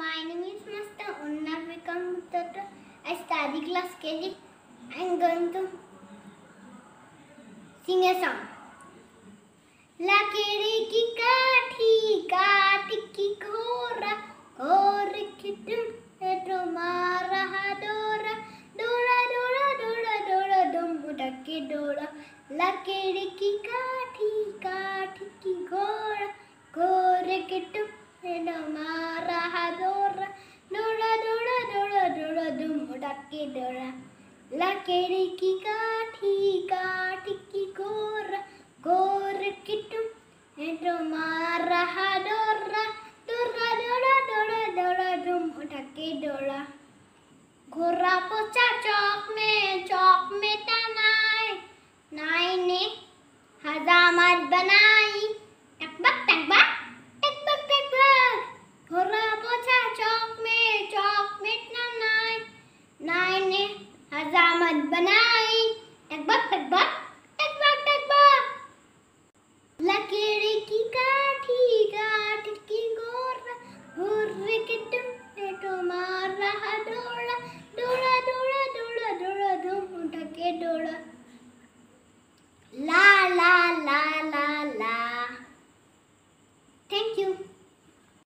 My name is Master Unna Vikram Muttata. I study class KG. I am going to sing a song. लकीड़ी की काठी काट की घोरा और किटम तो मार रहा डोरा डोरा डोरा डोरा डोरा डुम उड़के डोरा लकीड़ी की काठी काट की घोरा घोर किटम तो मार रहा डोरा डोरा डोरा डोरा डोरा डुम उड़के डोरा लकीड़ी की काठी काट की घोरा गोर किटुम तो मार रहा डोरा डोरा डोरा डोरा डोरा डुम उठके डोरा घोरा पोचा चौक में तनाए नाई ने हजामत बनाई टकबक टकबक टकबक टकबक घोरा पोचा चौक में तनाए नाई ने हजामत बनाई टकबक टकबक टकबक टकबक लकीड़ी की काठी काट की गोरा घोर किटुम तो मार रहा डोरा डोरा डोरा डोरा डोरा धूम उठके डोरा